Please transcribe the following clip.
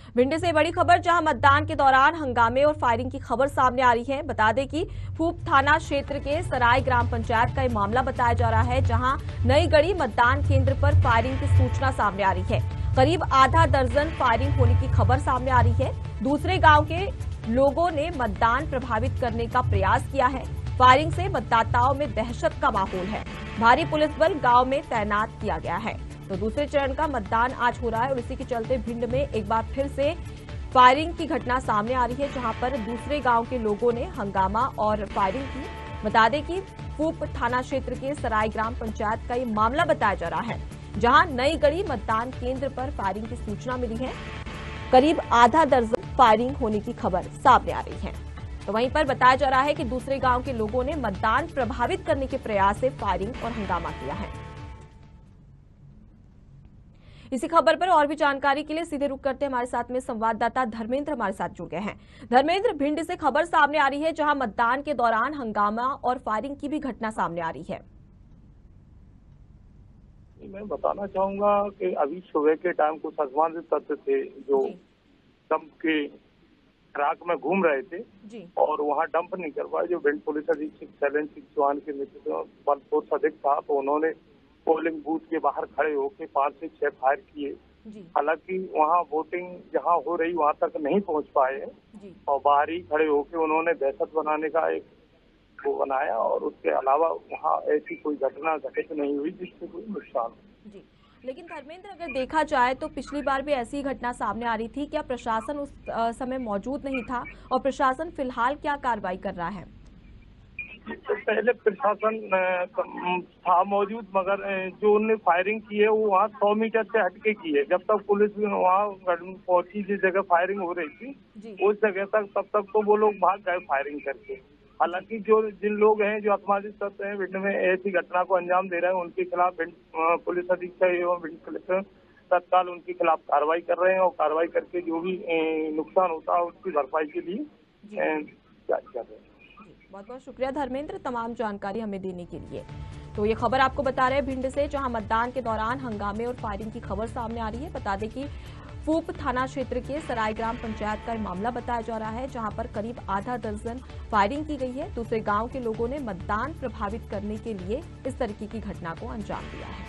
भिंड से बड़ी खबर, जहां मतदान के दौरान हंगामे और फायरिंग की खबर सामने आ रही है। बता दें कि फूप थाना क्षेत्र के सराय ग्राम पंचायत का ये मामला बताया जा रहा है, जहां नई गढ़ी मतदान केंद्र पर फायरिंग की सूचना सामने आ रही है। करीब आधा दर्जन फायरिंग होने की खबर सामने आ रही है। दूसरे गांव के लोगों ने मतदान प्रभावित करने का प्रयास किया है। फायरिंग से मतदाताओं में दहशत का माहौल है। भारी पुलिस बल गांव में तैनात किया गया है। तो दूसरे चरण का मतदान आज हो रहा है और इसी के चलते भिंड में एक बार फिर से फायरिंग की घटना सामने आ रही है, जहां पर दूसरे गांव के लोगों ने हंगामा और फायरिंग की। बता दें कि फूप थाना क्षेत्र के सराय ग्राम पंचायत का ये मामला बताया जा रहा है, जहां नई गढ़ी मतदान केंद्र पर फायरिंग की सूचना मिली है। करीब आधा दर्जन फायरिंग होने की खबर सामने आ रही है। तो वहीं पर बताया जा रहा है कि दूसरे गांव के लोगों ने मतदान प्रभावित करने के प्रयास से फायरिंग और हंगामा किया है। इसी खबर पर और भी जानकारी के लिए सीधे रुक करते हमारे साथ में संवाददाता धर्मेंद्र हमारे साथ जुड़ गए हैं। धर्मेंद्र, भिंड से खबर सामने आ रही है, जहां मतदान के दौरान हंगामा और फायरिंग की भी घटना सामने आ रही है। मैं बताना चाहूंगा कि अभी सुबह के टाइम कुछ अजमानत तत्व थे जो डंप के ट्रक में घूम रहे थे और वहां डंप नहीं कर पाए। जो भिंड पुलिस अधीक्षक शैलेंद्र सिंह चौहान के नेतृत्व में बल फोर्स अधिक था, तो उन्होंने पोलिंग बूथ के बाहर खड़े होकर 5 से 6 फायर किए। हालांकि वहां वोटिंग जहां हो रही वहां तक नहीं पहुंच पाए और बाहर ही खड़े होकर उन्होंने दहशत बनाने का एक वो बनाया और उसके अलावा वहां ऐसी कोई घटना घटित नहीं हुई जिससे कोई नुकसान हो। लेकिन धर्मेंद्र, अगर देखा जाए तो पिछली बार भी ऐसी घटना सामने आ रही थी। क्या प्रशासन उस समय मौजूद नहीं था और प्रशासन फिलहाल क्या कार्रवाई कर रहा है? तो पहले प्रशासन था मौजूद, मगर जो उन्होंने फायरिंग की है वो वहाँ 100 मीटर से हटके की है। जब तक पुलिस वहाँ पहुंची जिस जगह फायरिंग हो रही थी उस जगह तक, तब तक तो वो लोग भाग गए फायरिंग करके। हालांकि जो जिन लोग हैं जो अपमानित तत्व हैं भिंड में ऐसी घटना को अंजाम दे रहे हैं, उनके खिलाफ भिंड पुलिस अधीक्षक एवं भिंड कलेक्टर तत्काल उनके खिलाफ कार्रवाई कर रहे हैं और कार्रवाई करके जो भी नुकसान होता है उसकी भरपाई के लिए जांच कर रहे हैं। बहुत बहुत शुक्रिया धर्मेंद्र, तमाम जानकारी हमें देने के लिए। तो ये खबर आपको बता रहे हैं भिंड से, जहां मतदान के दौरान हंगामे और फायरिंग की खबर सामने आ रही है। बता दें कि फूप थाना क्षेत्र के सराय ग्राम पंचायत का मामला बताया जा रहा है, जहां पर करीब आधा दर्जन फायरिंग की गई है। दूसरे गांव के लोगों ने मतदान प्रभावित करने के लिए इस तरीके की घटना को अंजाम दिया है।